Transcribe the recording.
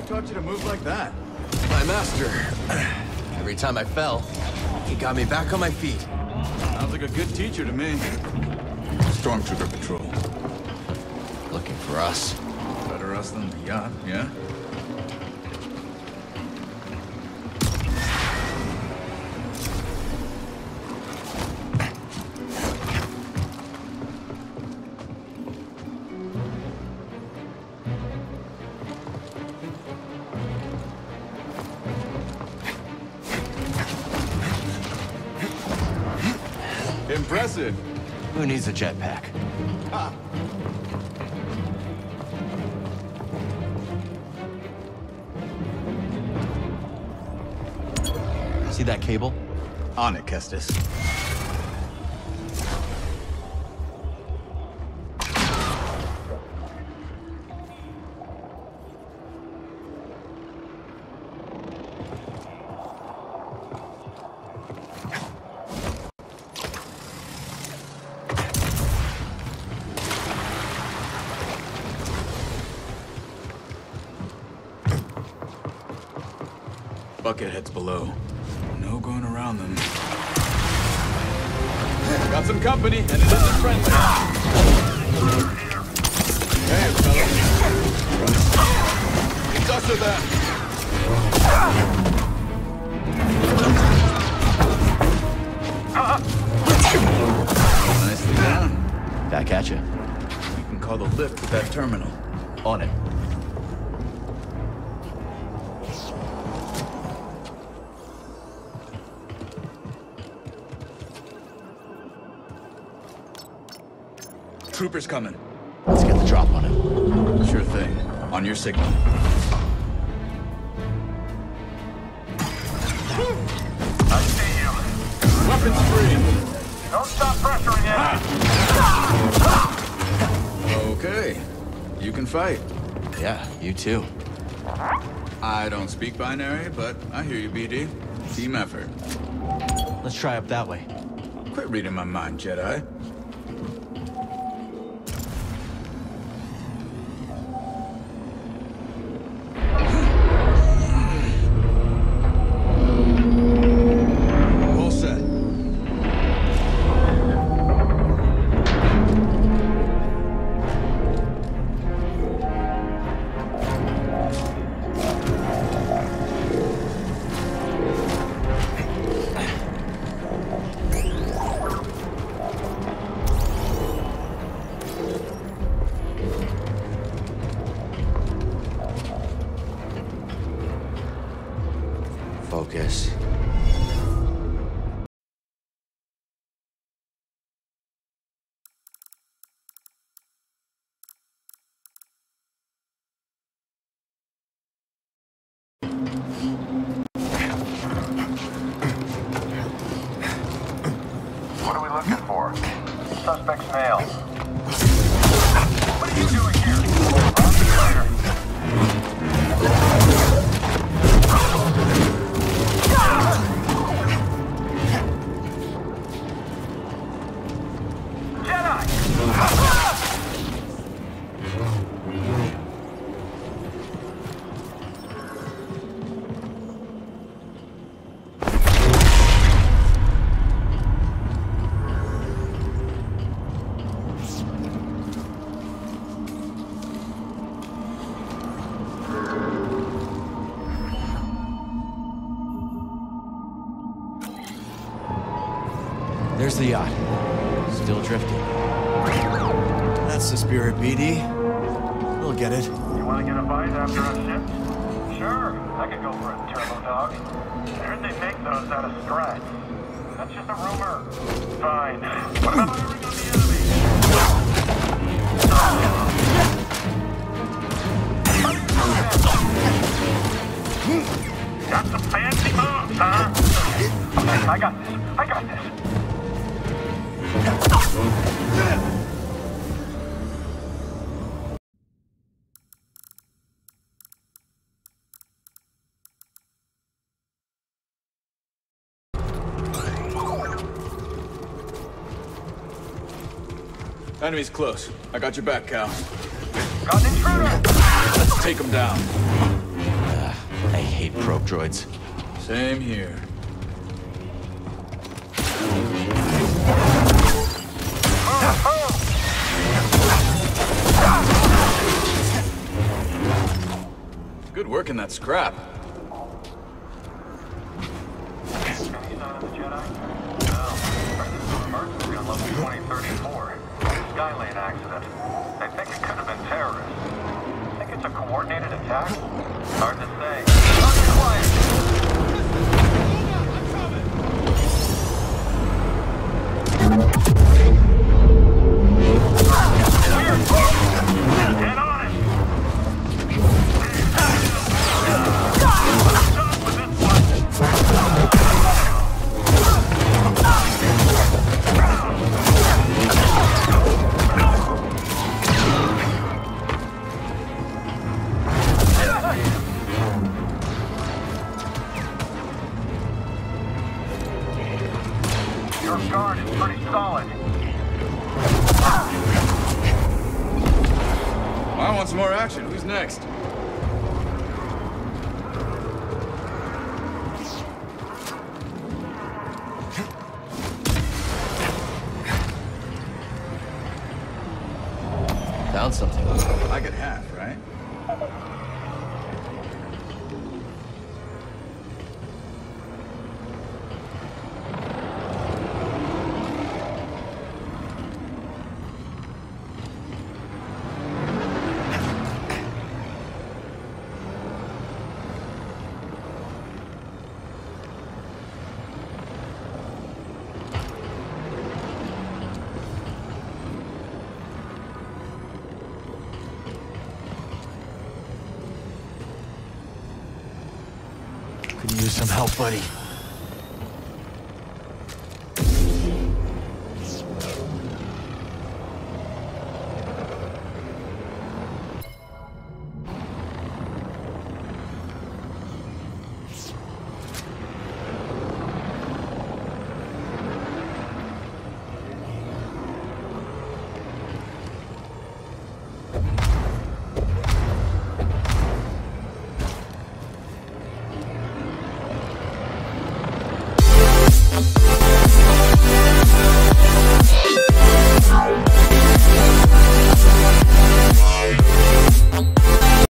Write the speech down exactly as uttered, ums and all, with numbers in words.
taught you to move like that? My master. Every time I fell, he got me back on my feet. Sounds like a good teacher to me. Stormtrooper patrol. Looking for us. Better us than the yacht, yeah? Impressive. Who needs a jetpack? Ah. See that cable? On it, Kestis. Bucketheads below. No going around them. Got some company, and it isn't friendly. Hey, fellas. It's us or them. Nicely done. Back at you. You can call the lift at that terminal. On it. Troopers coming. Let's get the drop on him. Sure thing. On your signal. I see you. Weapons free. Don't stop pressuring it. Okay. You can fight. Yeah, you too. I don't speak binary, but I hear you, B D. Team effort. Let's try up that way. Quit reading my mind, Jedi. All set. Focus. What are we looking for? Suspect's male. What are you doing here? On the clear. There's the yacht. Still drifting. That's the spirit, B D. We'll get it. You want to get a bite after a shift? Sure, I could go for a turbo dog. I heard they make those out of strats. That's just a rumor. Fine. What about firing on the enemy? Got some fancy moves, huh? Okay, I got this. I got this. Enemy's close. I got your back, Cal. Got an intruder! Let's take him down. hate probe droids. Same here. Good work in that scrap. Any sign of the Jedi? No. This is an emergency on level twenty thirty-four. Skylane accident. They think it could have been terrorists. Think it's a coordinated attack? Hard to say. Not quiet. Get on it! Stop with this one! Your guard is pretty solid. I want some more action. Who's next? Found something. I get half, right? Could use some help, buddy.